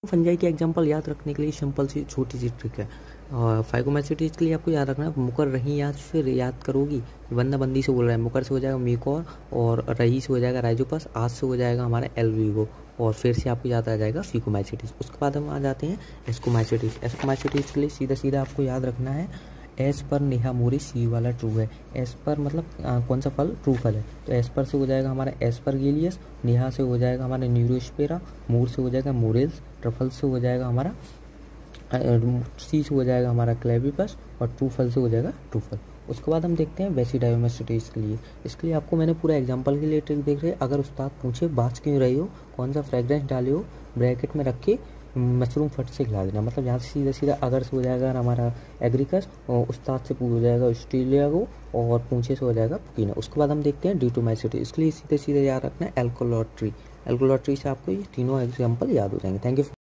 Fungi की example याद रखने के लिए सिंपल सी छोटी सी ट्रिक है। और फाइकोमैस्टिटिस के लिए आपको याद रखना है, मुकर रही याद से याद करोगी, बंदा बंदी से बोल रहा है, मुकर से हो जाएगा मेकोर, और रही से हो जाएगा राइजोपस, आज से हो जाएगा हमारा एल्विगो, और फिर से आपको याद आ जाएगा फिकोमैस्टिटिस। उसके बाद हम आ जाते हैं एस्कोमैस्टिटिस। एस्कोमैस्टिटिस के लिए सीधा सीधा आपको याद रखना है, एस पर नेहा मोरी सी वाला ट्रू है। एस पर मतलब कौन सा फल, ट्रू फल है, तो एस पर से हो जाएगा हमारा एस्परगिलियस, नेहा से हो जाएगा हमारा न्यूरोस्पेरा, मोर से हो जाएगा मोरेल्स, ट्रफल से हो जाएगा हमारा सी से हो जाएगा हमारा क्लेविपस, और ट्रू फल से हो जाएगा ट्रूफल। उसके बाद हम देखते हैं बेसिडायोमेस्टिटिस के लिए। इसके लिए आपको मैंने पूरा एग्जांपल के लिए ट्रिक देख रहे हैं। अगर उस्ताद पूछे बात क्यों रही हो, कौन सा फ्रेग्रेंस डाले हो, ब्रैकेट में रख के मशरूम फट से खिला देना। मतलब यहाँ से सीधा सीधा अगर से हो जाएगा हमारा एग्रीकस, और उस्ताद से हो जाएगा ऑस्ट्रेलिया को, और पूछे से हो जाएगा पुकीना। उसके बाद हम देखते हैं डिटोमैसिटी। इसके लिए सीधे सीधे याद रखना है एल्कोलॉट्री। एल्कोलॉट्री से आपको ये तीनों एग्जाम्पल याद हो जाएंगे। Thank you.